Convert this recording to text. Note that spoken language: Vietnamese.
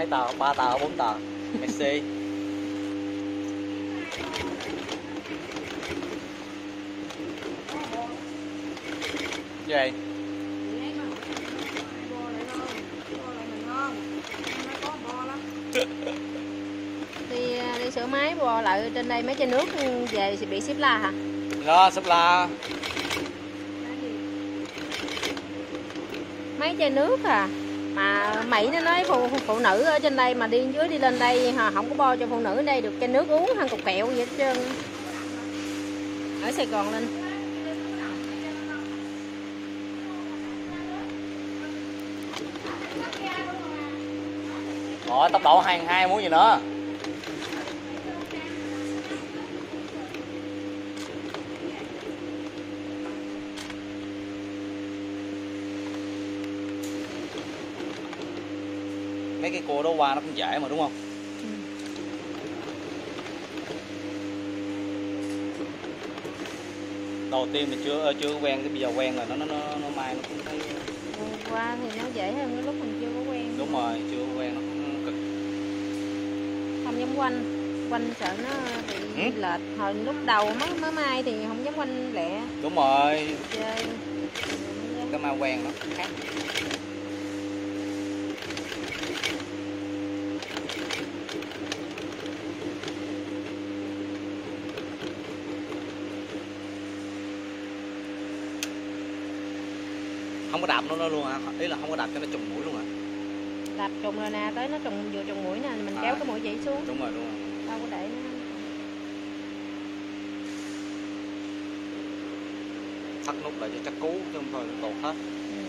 mấy tờ, 3 tờ, 4 tờ. Messi. Gì? Đi sửa máy bò lại trên đây mấy chai nước về thì bị xếp la hả? Đó, súp la. Mấy chai nước à? Mà Mỹ nó nói phụ nữ ở trên đây mà đi dưới đi lên đây không có bo cho phụ nữ ở đây được chai nước uống hơn cục kẹo vậy hết trơn. Ở Sài Gòn lên. Rồi tốc độ 2 muốn gì nữa. Mấy cái cô đó qua nó cũng dễ mà đúng không? Đầu tiên thì chưa quen, cái bây giờ quen rồi nó mai nó cũng thấy Qua thì nó dễ hơn cái lúc mình chưa có quen. đúng rồi, chưa quen nó cũng cực. Không dám quanh sợ nó bị lệch. Hồi lúc đầu mới mai thì không dám quanh lẹ. Đúng rồi. Chơi. Cái mai quen nó khác. Không có đạp nó luôn hả? Ý là không có đạp cho nó trùng mũi luôn hả? Đạp trùng rồi nè, tới nó vừa trùng mũi nè, mình kéo cái mũi chỉ xuống. Đúng rồi. Đâu có để nó. Thắt nút lại cho chắc cú chứ không thôi nó tột hết.